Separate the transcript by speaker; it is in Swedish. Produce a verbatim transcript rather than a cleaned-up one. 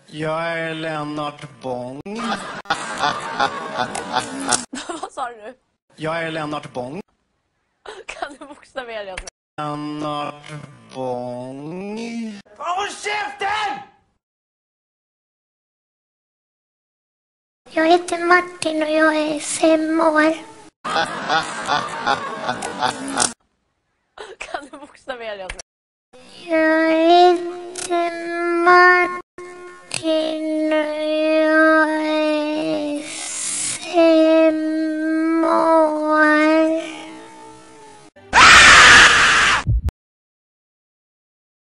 Speaker 1: Jag är Lennart Bong.
Speaker 2: Vad sa du?
Speaker 1: Jag är Lennart Bong.
Speaker 2: Kan du bokstavera det?
Speaker 1: Lennart Bong. Håll käften!
Speaker 3: Jag heter Martin och jag är fem år.
Speaker 2: Kan du bokstavera det?
Speaker 3: Jag heter Martin.